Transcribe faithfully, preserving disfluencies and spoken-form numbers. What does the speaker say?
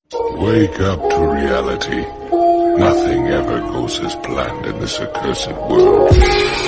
Wake up to reality. Nothing ever goes as planned in this accursed world.